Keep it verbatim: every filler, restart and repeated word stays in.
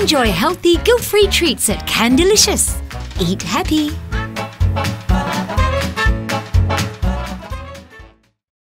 Enjoy healthy, guilt-free treats at Candylicious. Eat happy.